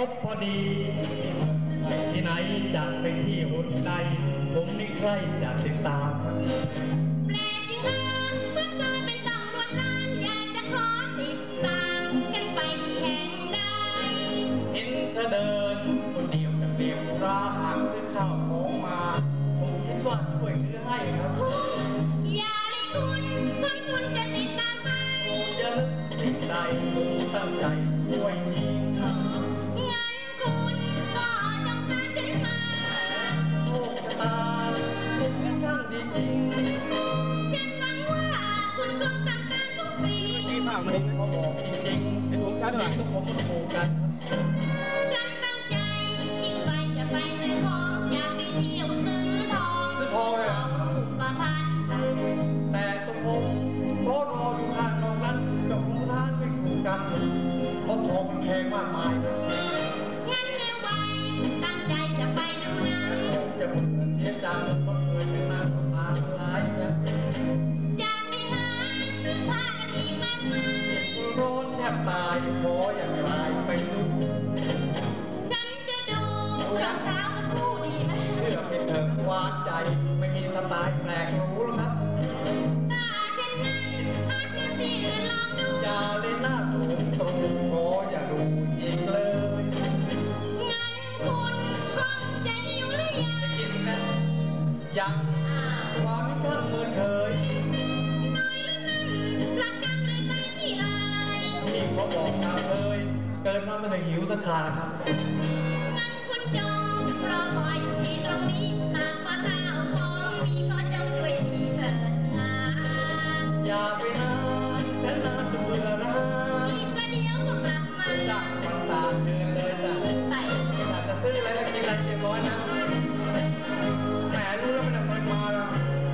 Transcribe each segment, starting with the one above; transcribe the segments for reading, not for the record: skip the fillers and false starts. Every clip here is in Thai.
บพอดีที่ไหนจะเป็นที่หุ่นใดผมนี่ใครจะติดตามแปลกจริงนะเมื่อเธอเป็นต้องรวดล้านอยากจะขอติดตามฉันไปที่แห่งใดเห็นเธอเดินคนเดียวกับเดียวราหางซื้อข้าวของมาผมคิดว่าช่วยเหลือให้ครับอย่าเลยคุณจะติดตามไปอย่านึกสิ่งใดผมตั้งใจช่วยจริงงั้นคุณก็จงพาฉันมาโอ้ชะตาคุณเป็นช่างดีจริงฉันหวังว่าคุณคงทำตามทุกสิ่งที่ผ่านมาเขาบอกจริงๆเป็นผมชัดหน่อยทุกคนมันถูกกันฉันตั้งใจคิดไปจะไปซื้อของอยากไปเที่ยวซื้อทองเลยประพันแต่ตัวผมโคตรรออยู่ข้างนอกนั้นกับของร้านไม่ถูกกันเพราะทองมันแพงมากมายงั้นเร็วไวตั้งใจจะไปดูนะจะเหมือนเสียจังเพราะเคยเป็นนางตาหลายนะจะไปหาซื้อผ้ากันอีกมากมายร้อนแทบตายขออย่าตายไปดูฉันจะดูรองเท้าสักคู่ดีไหมเพื่อให้เธอวางใจไม่มีสไตล์แปลกรู้แล้วครับถ้าเช่นนั้นหาซื้อที่อื่นลองดูอย่าเลยหน้าถูกตรงขออย่าดูอีกเลยงั้นคุณคงจะหิวหรือยังจะกินนะยังวางไม่ข้างมือเฉยน้อยแล้วนั่นหลักกรรมเลยไปที่เอ่ยนี่เขาบอกทางเลยเกิดมาไม่ได้หิวสักขาครับงั้นคุณจงรอคอยอยู่ที่ตรงนี้หากว่าข้าวของมีก็จงช่วยทีเถิดนะอย่าไปนานฉันนานจนเบื่อนะอีกประเดี๋ยวก็กลับมาจากวันตาเดินเลยจ้ะไปอยากจะซื้ออะไรก็กินอะไรเรียบร้อยนะแหมรู้แล้วมันจะมาแล้ว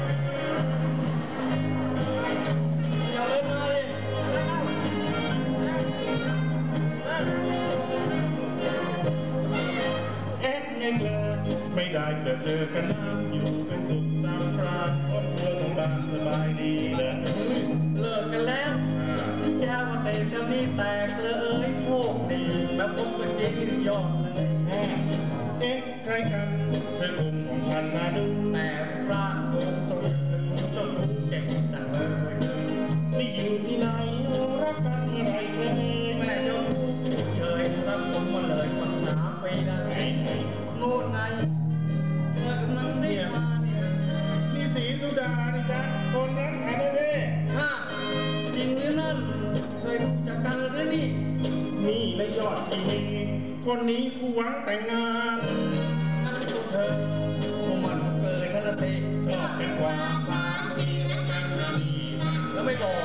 อย่าเล่นมาเลยเอ็ดเงินเลยไม่ได้เจอกันนานอยู่เป็นสุขสามพรานครอบครัวของบ้านสบายดีเลยเลิกกันแล้วนิยาว่าแต่เจ้านี้แตกเลยโชคดีแบบผมสุดจริงยอดเลยเอ๊ะใครกันเป็นองค์ของพันมาดูแต่ร่างทรงตรงเจ้าทุกเก่งจังเลยนี่อยู่ที่ไหนรักกันเมื่อไรกันแม่เจ้าทุกเฉยรักผมมาเลยกว่า3 ปีได้โน่นไงเธอกำลังได้มาเนี่ยนี่ศรีสุดานี่จ้ะคนรักกันเลยจริงหรือนั่นเคยรู้จักกันหรือนี่และยอดจริงคนนี้ผู้หวังแต่งงานนั่นตัวเธอผู้มันเกิดทะเลชอบเป็นความฝันที่รักกันดีแล้วไม่บอก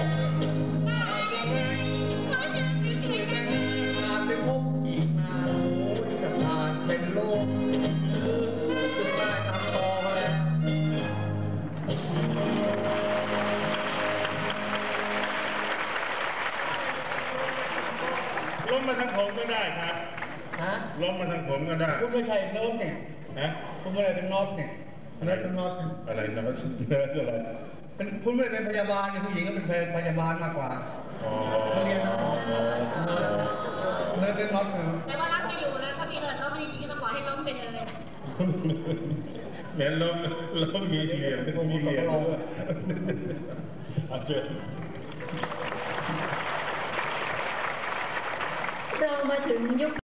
ขอเชิญไปช่วยกันอาจไปพบอีกนาโอ้ยจะผ่านเป็นโลกสุดได้ตามต่อมาแล้วล้มมาทางผมก็ได้ครับล้มมาทางผมก็ได้คุณไม่ใช่โน้ตเนี่ยคุณไม่ได้เป็นโน้ตเนี่ยอะไรเป็นโน้ตอะไรโน้ตอะไรเป็นคุณไม่ได้เป็นพยาบาลผู้หญิงก็เป็นพยาบาลมากกว่าเรียนเลยเป็นโน้ตแต่ว่ารักไม่อยู่นะถ้ามีเงินล้มจริงๆก็ต้องขอให้ล้มไปเลยแม้ล้มมีเหรียญมีเหรียญอาจารย์เรามาถึงยุค